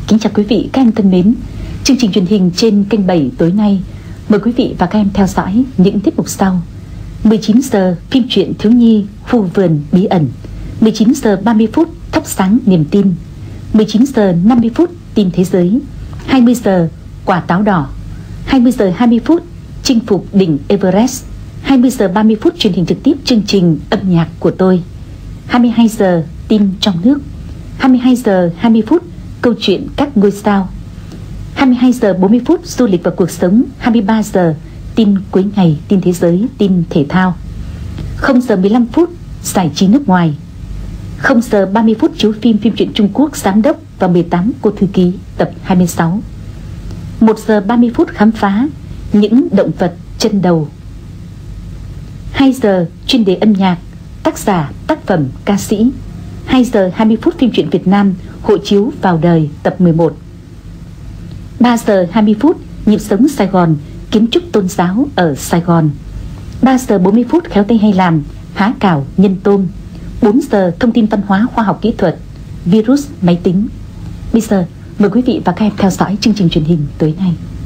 Kính chào quý vị các em thân mến. Chương trình truyền hình trên kênh 7 tối nay mời quý vị và các em theo dõi những tiết mục sau. 19 giờ phim truyện thiếu nhi Khu vườn bí ẩn, 19 giờ 30 phút thắp sáng niềm tin, 19 giờ 50 phút tin thế giới, 20 giờ quả táo đỏ, 20 giờ 20 phút chinh phục đỉnh Everest, 20 giờ 30 phút truyền hình trực tiếp chương trình âm nhạc của tôi, 22 giờ tin trong nước, 22 giờ 20 phút câu chuyện các ngôi sao, 22 giờ 40 phút du lịch và cuộc sống, 23 giờ tin cuối ngày, tin thế giới, tin thể thao, 0 giờ 15 phút giải trí nước ngoài, 0 giờ 30 phút chiếu phim truyện Trung Quốc Giám đốc và 18 cô thư ký tập 26, 1 giờ 30 phút khám phá những động vật chân đầu, 2 giờ chuyên đề âm nhạc, tác giả, tác phẩm, ca sĩ, 2 giờ 20 phút phim truyện Việt Nam hộ chiếu vào đời tập 11, 3 giờ 20 phút nhịp sống Sài Gòn, kiến trúc tôn giáo ở Sài Gòn, 3 giờ 40 phút khéo tay hay làm, há cảo nhân tôm, 4 giờ thông tin văn hóa khoa học kỹ thuật, virus máy tính. Bây giờ mời quý vị và các em theo dõi chương trình truyền hình tối nay.